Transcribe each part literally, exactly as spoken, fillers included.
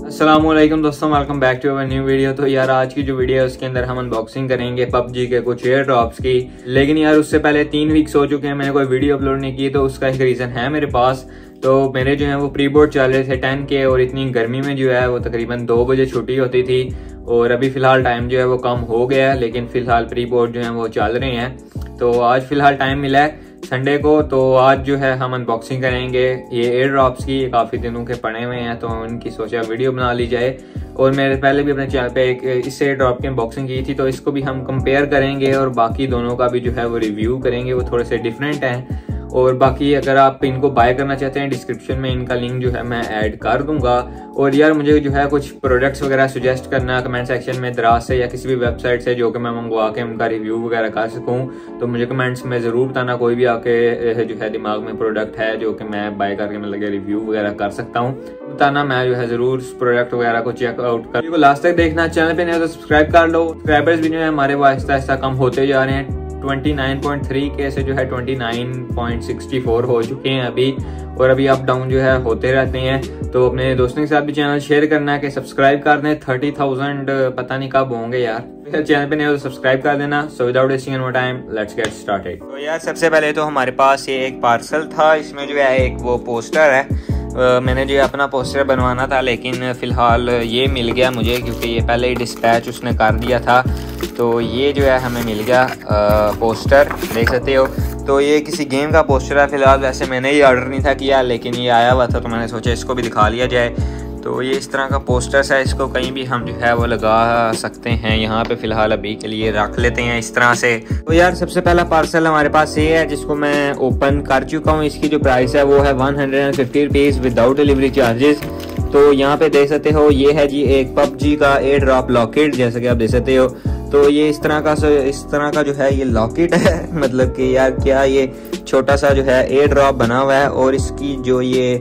अस्सलामुअलैकुम दोस्तों, welcome back to our new video. तो यार आज की जो वीडियो है उसके अंदर हम अनबॉक्सिंग करेंगे पबजी के कुछ एयर ड्रॉप्स की। लेकिन यार उससे पहले तीन वीक्स हो चुके हैं, मैंने कोई वीडियो अपलोड नहीं की, तो उसका एक रीज़न है मेरे पास। तो मेरे जो है वो प्री बोर्ड चल रहे थे टेन के, और इतनी गर्मी में जो है वो तकरीबन दो बजे छुट्टी होती थी, और अभी फ़िलहाल टाइम जो है वो कम हो गया है, लेकिन फ़िलहाल प्री बोर्ड जो है वो चल रहे हैं। तो आज फ़िलहाल टाइम मिला है संडे को, तो आज जो है हम अनबॉक्सिंग करेंगे ये एयर ड्रॉप्स की। काफ़ी दिनों के पड़े हुए हैं तो उनकी सोचा वीडियो बना ली जाए। और मैंने पहले भी अपने चैनल पे एक इस एयर ड्रॉप की अनबॉक्सिंग की थी, तो इसको भी हम कंपेयर करेंगे और बाकी दोनों का भी जो है वो रिव्यू करेंगे। वो थोड़े से डिफरेंट हैं। और बाकी अगर आप इनको बाय करना चाहते हैं, डिस्क्रिप्शन में इनका लिंक जो है मैं ऐड कर दूंगा। और यार मुझे जो है कुछ प्रोडक्ट्स वगैरह सुजेस्ट करना कमेंट सेक्शन में दराज से या किसी भी वेबसाइट से, जो कि मैं मंगवा के उनका रिव्यू वगैरह कर सकूं। तो मुझे कमेंट्स में ज़रूर बताना कोई भी आपके जो है दिमाग में प्रोडक्ट है जो कि मैं बाय करके मैं लगे रिव्यू वगैरह कर सकता हूँ, बताना। मैं जो है ज़रूर प्रोडक्ट वगैरह को चेकआउट कर को लास्ट तक देखना। चैनल पे नहीं तो सब्सक्राइब कर लो। सब्सक्राइबर्स भी जो है हमारे वो आहिस्ता आहिस्ता कम होते जा रहे हैं। उनतीस पॉइंट तीन के से जो है उनतीस पॉइंट छह चार हो चुके हैं अभी, और अभी अप डाउन जो है होते रहते हैं। तो अपने दोस्तों के साथ भी चैनल शेयर करना है कि सब्सक्राइब कर दें। थर्टी थाउजेंड पता नहीं कब होंगे यार। चैनल पे नहीं हो तो सब्सक्राइब कर देना। So without wasting any time let's get started. तो यार सबसे पहले तो हमारे पास ये एक पार्सल था, इसमें जो है एक वो पोस्टर है। Uh, मैंने जो अपना पोस्टर बनवाना था, लेकिन फ़िलहाल ये मिल गया मुझे, क्योंकि ये पहले ही डिस्पैच उसने कर दिया था। तो ये जो है हमें मिल गया uh, पोस्टर, देख सकते हो। तो ये किसी गेम का पोस्टर है फ़िलहाल। वैसे मैंने ही ऑर्डर नहीं था किया, लेकिन ये आया हुआ था तो मैंने सोचा इसको भी दिखा लिया जाए। तो ये इस तरह का पोस्टर्स है, इसको कहीं भी हम जो है वो लगा सकते हैं। यहाँ पे फ़िलहाल अभी के लिए रख लेते हैं इस तरह से। तो यार सबसे पहला पार्सल हमारे पास ये है, जिसको मैं ओपन कर चुका हूँ। इसकी जो प्राइस है वो है one hundred and fifty rupees without delivery charges. तो यहाँ पे देख सकते हो ये है जी एक पबजी का एयर ड्रॉप लॉकेट, जैसा कि आप देख सकते हो। तो ये इस तरह का इस तरह का जो है ये लॉकेट है। मतलब कि यार क्या ये छोटा सा जो है एयर ड्रॉप बना हुआ है, और इसकी जो ये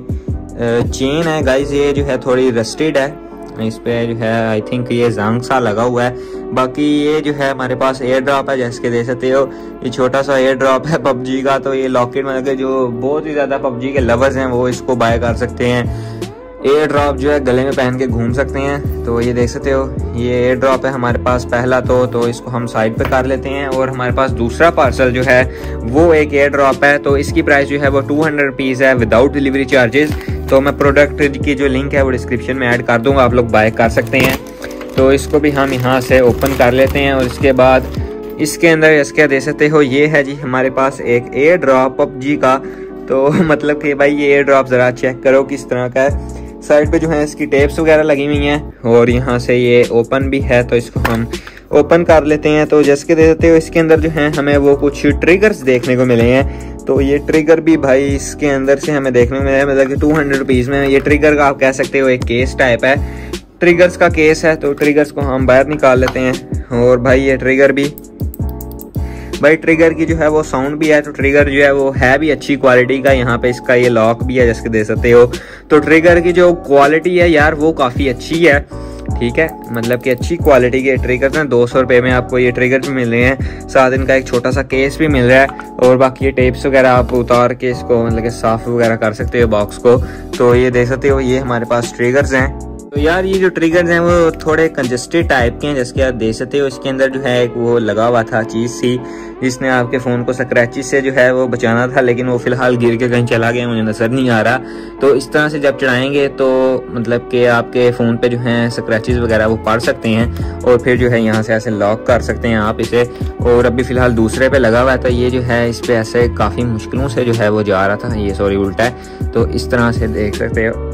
चेन है गाइज ये जो है थोड़ी रस्टेड है। इस पे जो है आई थिंक ये जंग सा लगा हुआ है। बाकी ये जो है हमारे पास एयर ड्रॉप है, जैसे कि देख सकते हो ये छोटा सा एयर ड्रॉप है पबजी का। तो ये लॉकेट मतलब जो बहुत ही ज़्यादा पबजी के लवर्स हैं वो इसको बाय कर सकते हैं। एयर ड्रॉप जो है गले में पहन के घूम सकते हैं। तो ये देख सकते हो ये एयर ड्रॉप है हमारे पास पहला। तो तो इसको हम साइड पे कर लेते हैं। और हमारे पास दूसरा पार्सल जो है वो एक एयर ड्रॉप है। तो इसकी प्राइस जो है वो टू हंड्रेड रुपीज़ है विदाउट डिलीवरी चार्जेस। तो मैं प्रोडक्ट की जो लिंक है वो डिस्क्रिप्शन में ऐड कर दूंगा, आप लोग बाय कर सकते हैं। तो इसको भी हम यहाँ से ओपन कर लेते हैं। और इसके बाद इसके अंदर इसके दे सकते हो ये है जी हमारे पास एक एयर ड्रॉप पबजी का। तो मतलब कि भाई ये एयर ड्रॉप ज़रा चेक करो किस तरह का है। साइड पे जो है इसकी टेप्स वगैरह लगी हुई हैं, और यहाँ से ये ओपन भी है। तो इसको हम ओपन कर लेते हैं। तो जैसे कि देख सकते हो इसके अंदर जो है हमें वो कुछ ट्रिगर्स देखने को मिले हैं। तो ये ट्रिगर भी भाई इसके अंदर से हमें देखने को मिला है, मतलब कि टू हंड्रेड रुपीज़ में। ये ट्रिगर का आप कह सकते हो एक केस टाइप है, ट्रिगर्स का केस है। तो ट्रिगर्स को हम बाहर निकाल लेते हैं। और भाई ये ट्रिगर भी भाई ट्रिगर की जो है वो साउंड भी है। तो ट्रिगर जो है वो है भी अच्छी क्वालिटी का। यहाँ पे इसका ये लॉक भी है, जैसे कि देख सकते हो। तो ट्रिगर की जो क्वालिटी है यार वो काफ़ी अच्छी है, ठीक है। मतलब कि अच्छी क्वालिटी के ट्रिगर हैं। दो सौ रुपये में आपको ये ट्रिगर भी मिल रहे हैं, साथ इनका एक छोटा सा केस भी मिल रहा है। और बाकी ये टेप्स वगैरह आप उतार के इसको मतलब कि साफ वगैरह कर सकते हो बॉक्स को। तो ये देख सकते हो ये हमारे पास ट्रिगर्स हैं। तो यार ये जो ट्रिगर्स हैं वो थोड़े कंजस्टेड टाइप के हैं, जैसे कि आप देख सकते हो। इसके अंदर जो है एक वो लगा हुआ था चीज़ सी, जिसने आपके फ़ोन को स्क्रैचेस से जो है वो बचाना था, लेकिन वो फ़िलहाल गिर के कहीं चला गया, मुझे नज़र नहीं आ रहा। तो इस तरह से जब चढ़ाएंगे तो मतलब कि आपके फ़ोन पे जो है स्क्रैचेस वगैरह वो पड़ सकते हैं, और फिर जो है यहाँ से ऐसे लॉक कर सकते हैं आप इसे। और अभी फ़िलहाल दूसरे पे लगा हुआ है, तो ये जो है इस पर ऐसे काफ़ी मुश्किलों से जो है वो जा रहा था। ये सॉरी उल्टा है। तो इस तरह से देख सकते हो,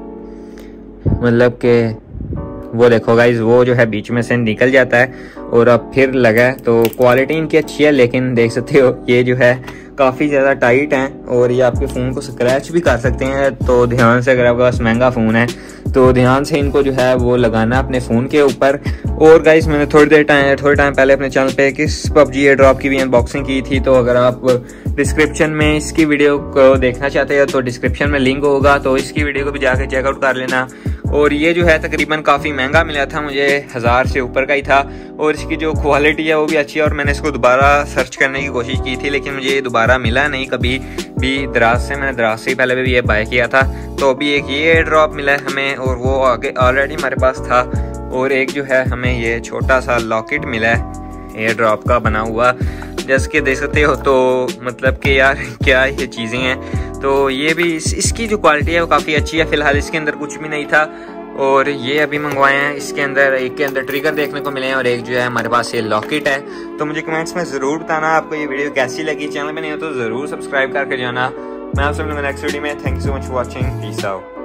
मतलब कि वो देखो गाइज वो जो है बीच में से निकल जाता है और अब फिर लगा है। तो क्वालिटी इनकी अच्छी है, लेकिन देख सकते हो ये जो है काफ़ी ज़्यादा टाइट हैं, और ये आपके फ़ोन को स्क्रैच भी कर सकते हैं। तो ध्यान से, अगर आपके पास महंगा फ़ोन है तो ध्यान से इनको जो है वो लगाना अपने फ़ोन के ऊपर। और गाइस मैंने थोड़ी देर टाइम थोड़े टाइम पहले अपने चैनल पे किस पबजी एयर ड्रॉप की भी अनबॉक्सिंग की थी। तो अगर आप डिस्क्रिप्शन में इसकी वीडियो को देखना चाहते हो तो डिस्क्रिप्शन में लिंक होगा, तो इसकी वीडियो को भी जाके चेकआउट कर लेना। और ये जो है तकरीबन काफ़ी महंगा मिला था मुझे, हज़ार से ऊपर का ही था। और इसकी जो क्वालिटी है वो भी अच्छी है। और मैंने इसको दोबारा सर्च करने की कोशिश की थी लेकिन मुझे ये दोबारा मिला नहीं कभी भी। दराज से मैंने दराज से पहले भी ये बाय किया था। तो अभी एक ये एयर ड्रॉप मिला है हमें और वो आगे ऑलरेडी हमारे पास था। और एक जो है हमें ये छोटा सा लॉकेट मिला है एयर ड्रॉप का बना हुआ, जैसे कि देख सकते हो। तो मतलब कि यार क्या ये चीज़ें हैं। तो ये भी इस, इसकी जो क्वालिटी है वो काफ़ी अच्छी है। फ़िलहाल इसके अंदर कुछ भी नहीं था और ये अभी मंगवाए हैं। इसके अंदर एक के अंदर ट्रिगर देखने को मिले हैं और एक जो है हमारे पास ये लॉकेट है। तो मुझे कमेंट्स में ज़रूर बताना आपको ये वीडियो कैसी लगी। चैनल में नहीं हो तो ज़रूर सब्सक्राइब करके जाना। मैं आपसे मिलूंगा नेक्स्ट वीडियो में। Thank you so much for watching. Peace out.